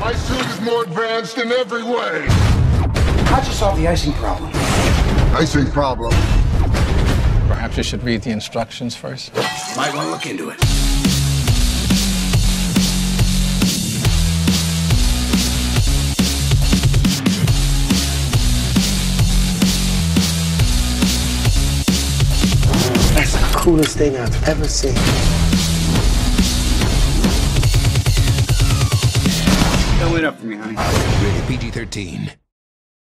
My suit is more advanced in every way. How'd you solve the icing problem? Icing problem. Perhaps you should read the instructions first. Might want to look into it. That's the coolest thing I've ever seen. Fill it up for me, honey. Rated PG-13.